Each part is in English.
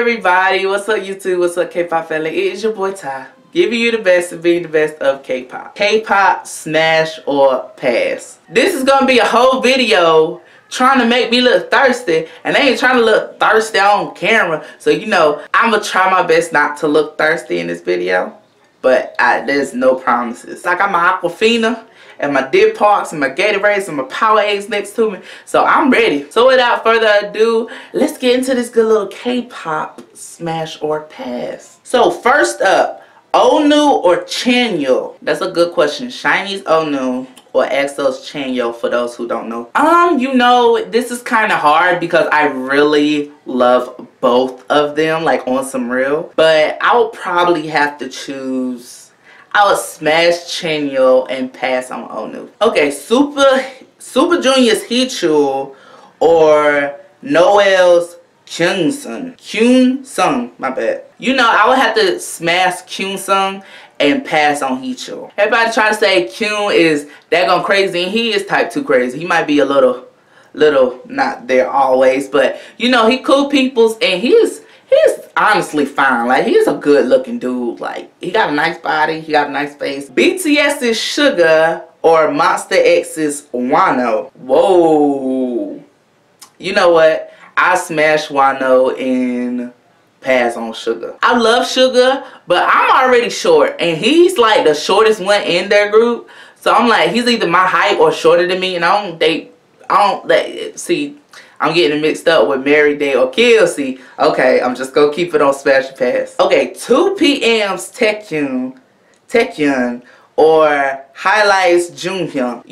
everybody? What's up YouTube? What's up K-pop family? It is your boy Ty, giving you the best and being the best of K-pop. K-pop smash or pass. This is gonna be a whole video trying to make me look thirsty, and I ain't trying to look thirsty on camera. So you know, I'm gonna try my best not to look thirsty in this video, but there's no promises. I got my Aquafina and my Deer Parks and my Gatorades and my Powerades next to me, so I'm ready. So without further ado, let's get into this good little K-pop smash or pass. So first up, Onew or Chanyeol? That's a good question. SHINee's Onew or EXO's Chanyeol, for those who don't know. You know, this is kind of hard because I really love both of them, like on some real. But I would probably have to choose. I would smash Chanyeol and pass on Onew. Okay, Super Junior's Heechul or Noel's Kyungsung. Kyungsung, my bad. You know, I would have to smash Kyungsung and pass on Heechul. Everybody trying to say Kyung is daggone crazy, and he is type 2 crazy. He might be a little not there always, but you know, he cool peoples, and he's honestly fine. Like, he's a good looking dude. Like, he got a nice body, he got a nice face. BTS's Suga or Monster X's Wano. Whoa. You know what? I smash Wano and pass on Suga. I love Suga, but I'm already short, and he's like the shortest one in their group. So I'm like, he's either my height or shorter than me, and I'm getting it mixed up with Mary Day or Kelsey. Okay, I'm just gonna keep it on smash pass. Okay, 2PM's Taecyeon or Highlight's Jonghyun.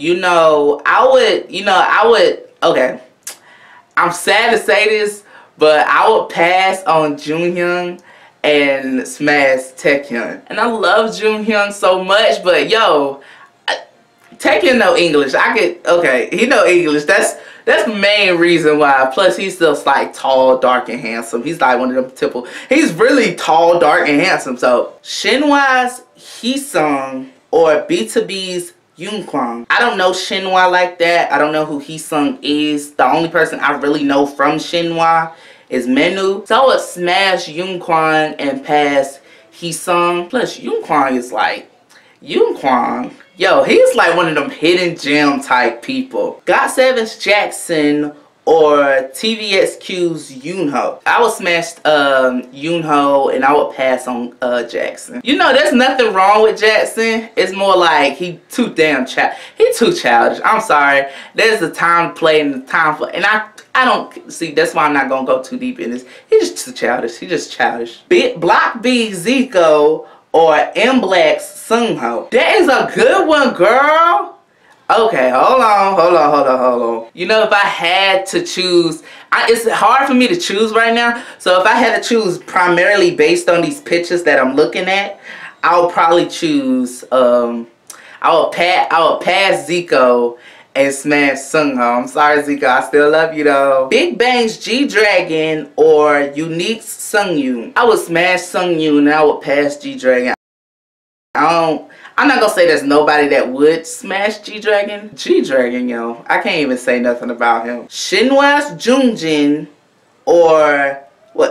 Okay, I'm sad to say this, but I would pass on Jonghyun and smash Taecyeon. And I love Jonghyun so much, but yo, Taecyeon know English. He know English. That's the main reason why. Plus, he's just like tall, dark, and handsome. He's like one of them typical. He's really tall, dark, and handsome. So, Shinhwa's Heesung or BTOB's Yoonkwang. I don't know Shinhwa like that. I don't know who Heesung is. The only person I really know from Shinhwa is Menu. So I would smash Yoonkwang and pass Heesung. Plus, Yoonkwang is like yo, he's like one of them hidden gem type people. GOT7's Jackson or TVXQ's Yoonho. I would smash Yoonho and I would pass on Jackson. You know, there's nothing wrong with Jackson. It's more like he too childish. I'm sorry. There's a time to play and the time for, and I don't see. That's why I'm not gonna go too deep in this. He's just too childish. He's just childish. Block B Zico or M-Black's Seungho. That is a good one, girl. Okay, hold on. You know, if I had to choose, it's hard for me to choose right now. So if I had to choose primarily based on these pictures that I'm looking at, I would probably choose, I would pass Zico and smash Seungho. I'm sorry, Zico. I still love you though. Big Bang's G-Dragon or Unique's Seungyoon. I would smash Seungyoon and I would pass G-Dragon. I'm not gonna say there's nobody that would smash G-Dragon. G-Dragon, yo. I can't even say nothing about him. Shinhwa's Joonjin or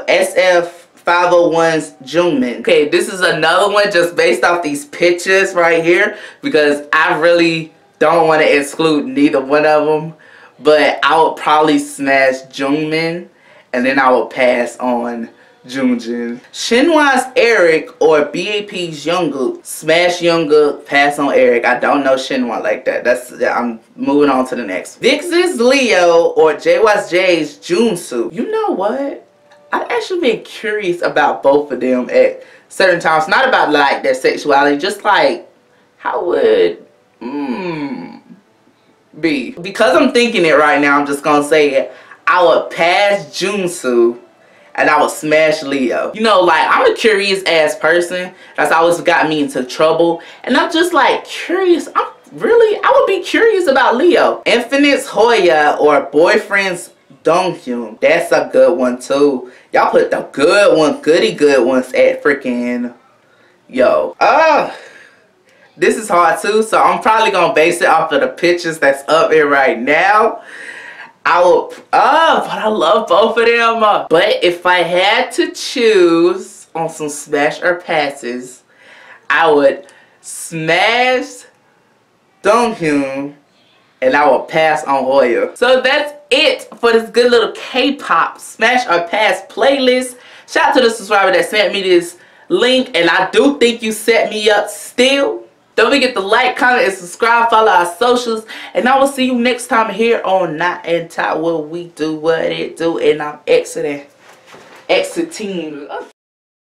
SF501's Jungmin. Okay, this is another one just based off these pictures right here, because I really don't want to exclude neither one of them, but I would probably smash Jungmin and then I would pass on Joonjin. Shinhwa's Eric or BAP's Jungkook. Smash Jungkook, pass on Eric. I don't know Shinhwa like that. I'm moving on to the next. VIX's Leo or JYJ's Junsu. You know what? I've actually been curious about both of them at certain times. Not about like their sexuality, just like how would be. Because I'm thinking it right now, I'm just gonna say it. I would pass Junsu and I would smash Leo. You know, like, I'm a curious ass person. That's always got me into trouble. And I'm just like curious. I would be curious about Leo. Infinite's Hoya or Boyfriend's Donghyun. That's a good one too. Y'all put the goody good ones at freaking, yo. This is hard too, so I'm probably gonna base it off of the pictures that's up here right now. but I love both of them. But if I had to choose on some smash or passes, I would smash Donghyun and I would pass on Hoya. So that's it for this good little K-pop smash or pass playlist. Shout out to the subscriber that sent me this link, and I do think you set me up still. Don't forget to like, comment, and subscribe. Follow our socials. And I will see you next time here on Not Anti, where we do what it do. And I'm exiting.